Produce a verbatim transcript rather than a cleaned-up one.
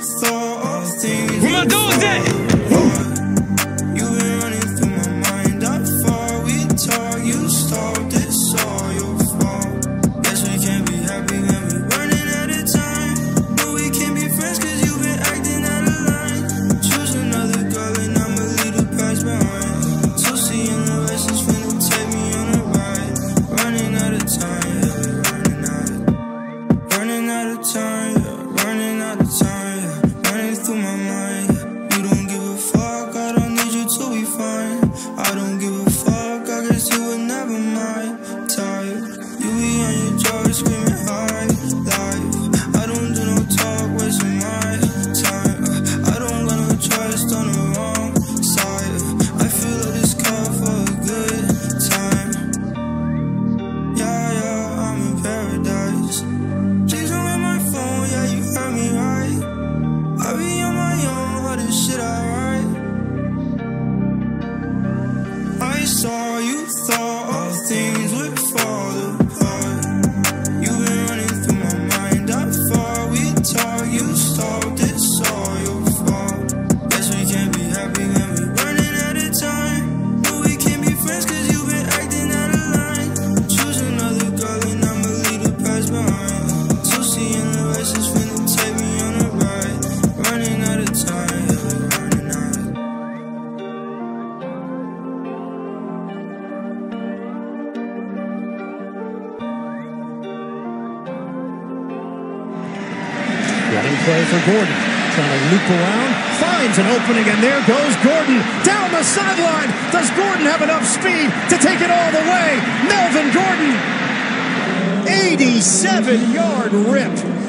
thought of things. Where my dog's at? You've been running through my mind. I thought we talked, you stopped, it's all your fault. Guess we can't be happy when we running out of time. No, we can't be friends cause you've been acting out of line. Choose another girl and I'ma leave the past behind. So seeing the lessons finna take me on a ride. Running out of time, yeah, running out of Running out of time, yeah, running out of time, yeah, running through my mind, yeah. You don't give a fuck, I don't need you to be fine. I don't give a fuck, I guess you would never mind. Tired, you be on your drugs, screaming high life. I don't do no talk, wasting my time. I don't got no trust on the wrong side. I feel like this call for a good time. Yeah, yeah, I'm in paradise. Please don't hit my phone, yeah, you heard me right. I be on my own, all this shit I write. I saw you thought of things would fall apart. You've been running through my mind. I thought we talked, you stopped, it's all your fault. Guess we can't be happy when we running out of time. No, we can't be friends cause you've been acting out of line. Choose another girl and I'ma leave the past behind. So seeing the lessons finna take me on a ride. Running out of time, yeah, running out of Running play for Gordon. Trying to loop around. Finds an opening, and there goes Gordon. Down the sideline. Does Gordon have enough speed to take it all the way? Melvin Gordon. eighty-seven yard rip.